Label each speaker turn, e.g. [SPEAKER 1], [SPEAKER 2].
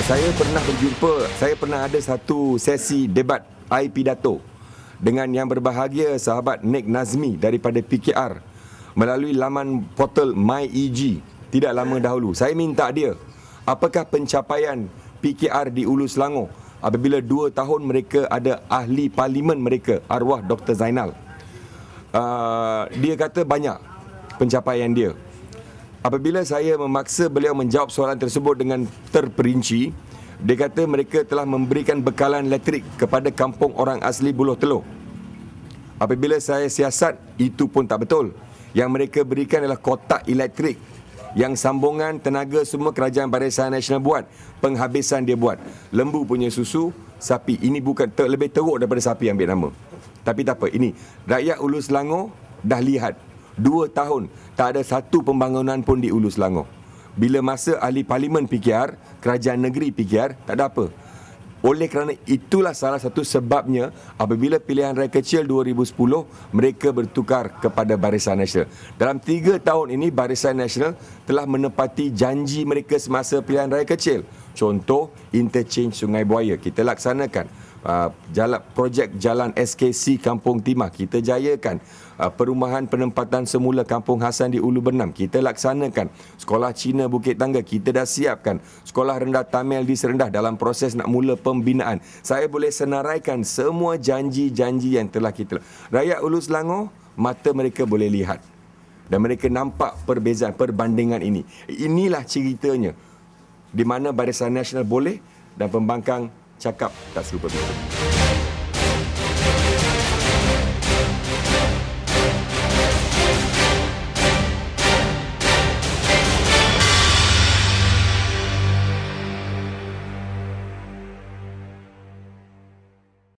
[SPEAKER 1] Saya pernah ada satu sesi debat pidato dengan yang berbahagia sahabat Nik Nazmi daripada PKR melalui laman portal MyEG tidak lama dahulu. Saya minta dia, apakah pencapaian PKR di Ulu Selangor apabila 2 tahun mereka ada ahli parlimen mereka, arwah Dr. Zainal. Dia kata banyak pencapaian dia. Apabila saya memaksa beliau menjawab soalan tersebut dengan terperinci, dia kata mereka telah memberikan bekalan elektrik kepada kampung orang asli Buloh Telur. Apabila saya siasat, itu pun tak betul. Yang mereka berikan adalah kotak elektrik yang sambungan tenaga semua kerajaan Barisan Nasional buat. Penghabisan dia buat. Lembu punya susu, sapi. Ini bukan lebih teruk daripada sapi ambil nama. Tapi tak apa, ini rakyat Ulu Selangor dah lihat 2 tahun tak ada satu pembangunan pun di Ulu Selangor. Bila masa ahli parlimen PKR, kerajaan negeri PKR, tak ada apa. Oleh kerana itulah salah satu sebabnya apabila pilihan raya kecil 2010 mereka bertukar kepada Barisan Nasional. Dalam 3 tahun ini Barisan Nasional telah menepati janji mereka semasa pilihan raya kecil. Contoh, interchange Sungai Buaya kita laksanakan. Projek jalan SKC Kampung Timah kita jayakan. Perumahan penempatan semula Kampung Hasan di Ulu Bernam kita laksanakan. Sekolah Cina Bukit Tangga kita dah siapkan. Sekolah rendah Tamil di Serendah dalam proses nak mula pembinaan. Saya boleh senaraikan semua janji-janji yang telah kita. Rakyat Ulu Selangor, mata mereka boleh lihat dan mereka nampak perbezaan, perbandingan ini. Inilah ceritanya di mana Barisan Nasional boleh dan pembangkang cakap tak serupa betul.